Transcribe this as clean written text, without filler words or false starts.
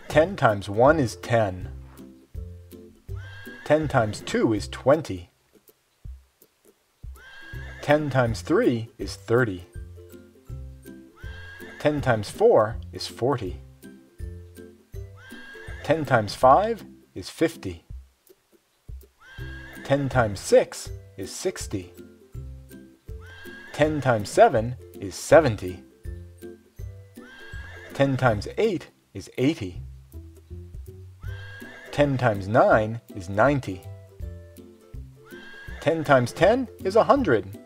10 times 1 is 10. 10 times 2 is 20. 10 times 3 is 30. 10 times 4 is 40. 10 times 5 is 50. 10 times 6 is 60. 10 times 7 is 70. 10 times 8 is 80. 10 times 9 is 90. 10 times 10 is 100.